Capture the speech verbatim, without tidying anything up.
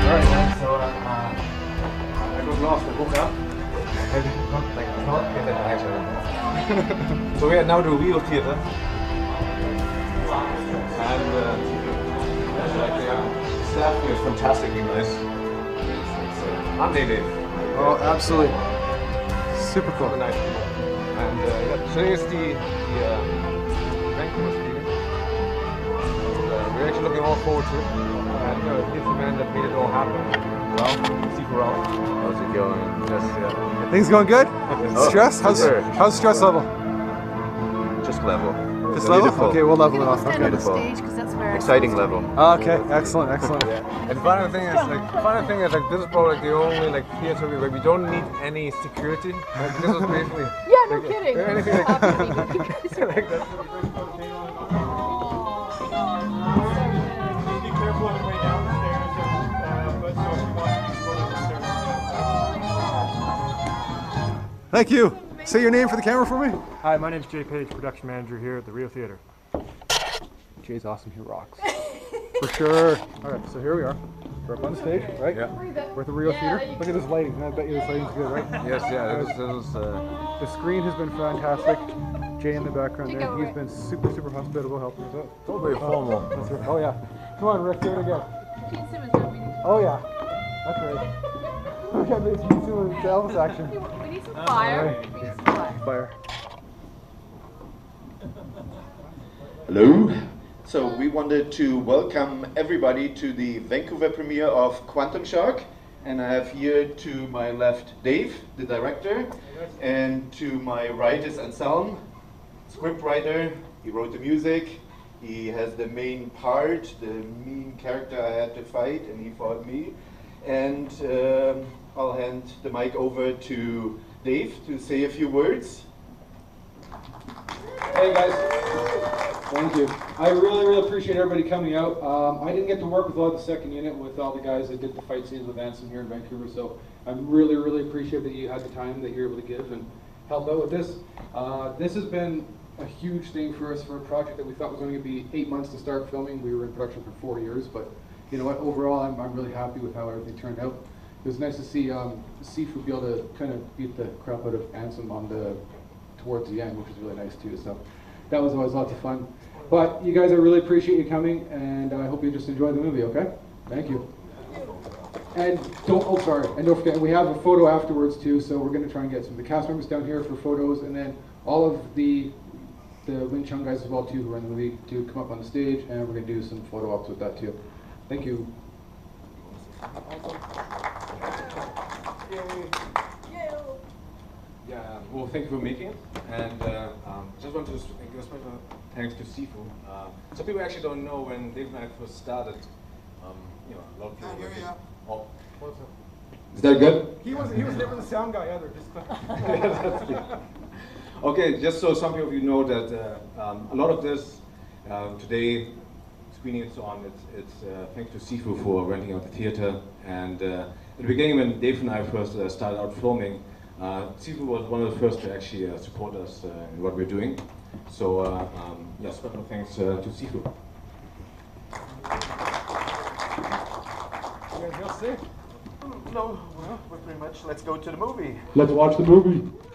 Alright, man. So, uh, uh, I got lost and woke up. And not like, not get that actually. So we are now the R I O Theatre. And, uh, like, yeah, staff here is fantastically nice. So, aren't they, Dave? Oh, absolutely. Super cool. Super nice. And, uh, yeah, today is the, the uh, Vancouver meeting. And, uh, we're actually looking all forward to it. And uh, he's the man that made it all happen. Well, Steve Rao. How's it going? Just, yeah. Things going good? Oh, Stress? How's, sure. how's stress level? Just level. Just level? Beautiful. Okay, we'll level it off. Stand Okay. on the Beautiful. stage, 'cause that's where Exciting level. Ah, okay, excellent, excellent. Yeah. And the funny thing is, like, the funny thing is, like, this is probably like the only like theater where we don't need any security. Like, this is basically. Yeah, no like, kidding. Anything like, Happy to meet you guys. like that. Be careful on the way down the stairs, uh, but so if you want to go down the stairs. Thank you. Say your name for the camera for me. Hi, my name's Jay Page, production manager here at the R I O Theatre. Jay's awesome, he rocks. For sure. Alright, so here we are. We're up on stage, right? Yeah. We're at the R I O Theatre. Look at this lighting. I bet you this lighting's good, right? Yes, yeah. This is. This is uh, The screen has been fantastic. Jay in the background there. He's been super, super hospitable helping us out. it's all very formal. That's right. Oh yeah. Come on, Rick, do it again. Oh yeah. That's right. Okay, but it's Gene Simmons, the Elvis action. We need some fire. Alright. We need some fire. Fire. Hello. So we wanted to welcome everybody to the Vancouver premiere of Quantum Shark. And I have here to my left Dave, the director, and to my right is Anselm, script writer. He wrote the music. He has the main part, the mean character I had to fight, and he fought me. And um, I'll hand the mic over to Dave to say a few words. Hey guys, thank you. I really, really appreciate everybody coming out. Um, I didn't get to work with all the second unit with all the guys that did the fight scenes with Anselm here in Vancouver, so I'm really, really appreciative that you had the time that you're able to give and help out with this. Uh, this has been a huge thing for us for a project that we thought was only going to be eight months to start filming. We were in production for four years, but you know what? Overall, I'm, I'm really happy with how everything turned out. It was nice to see um, Sifu be able to kind of beat the crap out of Anselm on the towards the end, which was really nice too. So that was always lots of fun. But you guys, I really appreciate you coming, and I hope you just enjoy the movie. Okay? Thank you. And don't, oh sorry, and don't forget, we have a photo afterwards too. So we're going to try and get some of the cast members down here for photos, and then all of the the Wing Chun guys as well too, who are in the movie, to come up on the stage, and we're going to do some photo ops with that too. Thank you. Yeah, well, thank you for making it, and uh, um, just want to give a special thanks to Sifu. Uh, some people actually don't know when Dave and I first started. Um, you know, a lot of people. Here we are. Oh, what's up? Is that good? He was he was never the sound guy either. Just Okay, just so some of you know that uh, um, a lot of this uh, today, screening and so on, it's, it's uh, thanks to Sifu for renting out the theater. And uh, at the beginning, when Dave and I first uh, started out filming, uh, Sifu was one of the first to actually uh, support us uh, in what we're doing. So, uh, um, yeah, special thanks uh, to Sifu. you guys feel sick? No, well, we're pretty much, let's go to the movie. Let's watch the movie.